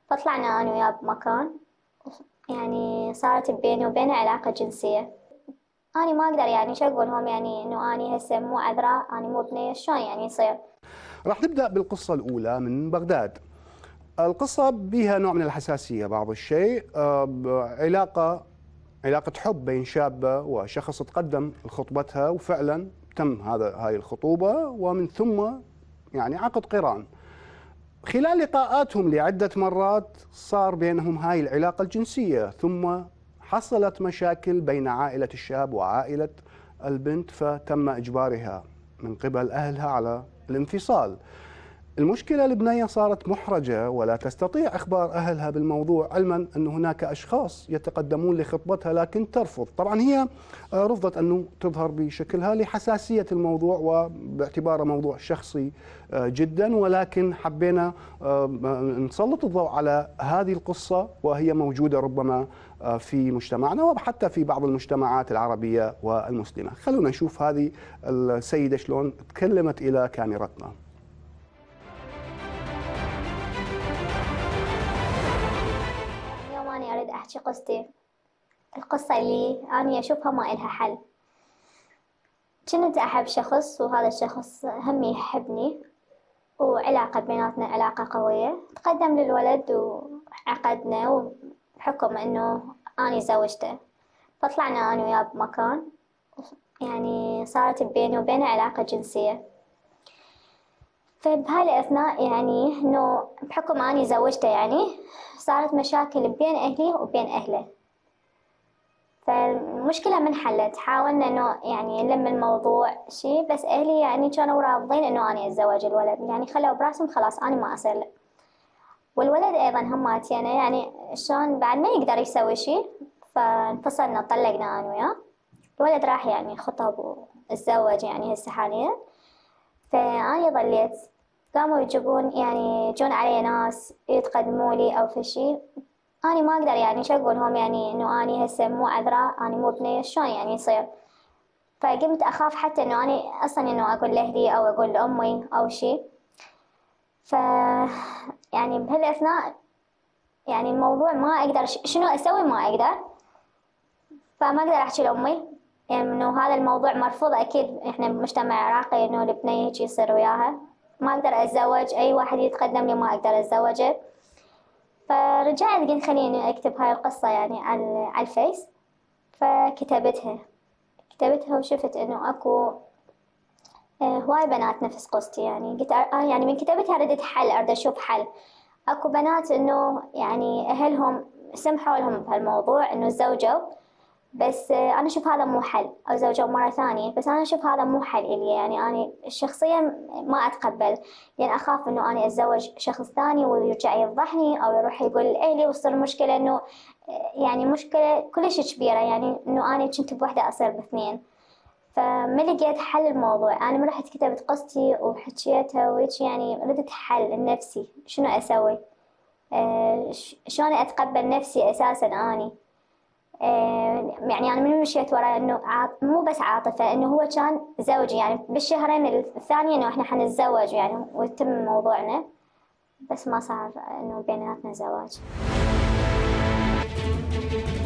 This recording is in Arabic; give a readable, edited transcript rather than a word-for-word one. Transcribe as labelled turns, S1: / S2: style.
S1: فطلعنا أنا وياه بمكان، يعني صارت بيني وبينه علاقة جنسية. أنا ما أقدر يعني شو أقول لهم، يعني إنه أنا هسه مو عذراء، أنا مو بنية، شلون يعني يصير؟
S2: راح نبدأ بالقصة الأولى من بغداد. القصة بها نوع من الحساسية بعض الشيء. علاقة حب بين شابة وشخص تقدم لخطبتها، وفعلا تم هاي الخطوبة، ومن ثم يعني عقد قران. خلال لقاءاتهم لعدة مرات صار بينهم هاي العلاقة الجنسية، ثم حصلت مشاكل بين عائلة الشاب وعائلة البنت، فتم إجبارها من قبل أهلها على الانفصال. المشكلة البنية صارت محرجة ولا تستطيع إخبار أهلها بالموضوع، علما أن هناك أشخاص يتقدمون لخطبتها لكن ترفض. طبعا هي رفضت أنه تظهر بشكلها لحساسية الموضوع وباعتباره موضوع شخصي جدا، ولكن حبينا نسلط الضوء على هذه القصة، وهي موجودة ربما في مجتمعنا وحتى في بعض المجتمعات العربية والمسلمة. خلونا نشوف هذه السيدة شلون تكلمت إلى كاميرتنا.
S1: أنا أريد أحكي قصتي، القصة اللي أنا أشوفها ما إلها حل. كنت أحب شخص وهذا الشخص هم يحبني، وعلاقة بيناتنا علاقة قوية. تقدم للولد وعقدنا، وبحكم إنه أنا زوجته فطلعنا أنا وياه بمكان، يعني صارت بيني وبينه علاقة جنسية. فبهاي الأثناء يعني إنه بحكم أني زوجته يعني صارت مشاكل بين أهلي وبين أهله. فالمشكلة من حلت، حاولنا إنه يعني نلم الموضوع شي، بس أهلي يعني كانوا رافضين إنه أنا أتزوج الولد، يعني خلوا براسهم خلاص أنا ما أصير له. والولد أيضا هماتينا يعني شلون بعد ما يقدر يسوي شي، فانفصلنا طلقنا أنا وياه. الولد راح يعني خطب وتزوج يعني هسه حاليا. فأنا ظليت، قاموا يجيبون يعني يجون علي ناس يتقدموا لي أو في شي. أنا ما أقدر يعني شو أقول لهم، يعني إنه أنا هسه مو عذراء، أنا مو بنية، شلون يعني يصير؟ فقمت أخاف حتى إنه أنا أصلا إنه أقول لأهلي أو أقول لأمي أو شي. ف يعني بهالأثناء يعني الموضوع ما أقدر شنو أسوي، ما أقدر. فما أقدر أحكي لأمي يعني إنه هذا الموضوع مرفوض. أكيد إحنا بمجتمع عراقي إنه البنية هيك يصير وياها. ما أقدر أتزوج أي واحد يتقدم لي، ما أقدر أتزوجه. فرجعت قلت خليني أكتب هاي القصة يعني على الفيس. كتبتها وشفت إنه أكو هواي بنات نفس قصتي. يعني قلت يعني من كتابتها ردت حل، أريد أشوف حل. أكو بنات إنه يعني أهلهم سمحوا لهم بهالموضوع إنه تزوجوا، بس أنا أشوف هذا مو حل، أو زوجوا مرة ثانية، بس أنا أشوف هذا مو حل إلي. يعني أنا شخصيا ما أتقبل، لأن أخاف إنه أنا أتزوج شخص ثاني ويرجع يفضحني أو يروح يقول لأهلي وتصير مشكلة. إنه يعني مشكلة كلش كبيرة، يعني إنه أنا كنت بوحدة أصير باثنين. فما لقيت حل الموضوع. أنا ما رحت كتبت قصتي وحكيتها وهيك، يعني ردت حل لنفسي شنو أسوي. شلون أتقبل نفسي أساسا أني. يعني أنا من مشيت ورا إنه مو بس عاطفة، إنه هو كان زوجي يعني بالشهرين الثانية إنه إحنا حنتزوج يعني ويتم موضوعنا، بس ما صار إنه بيناتنا زواج.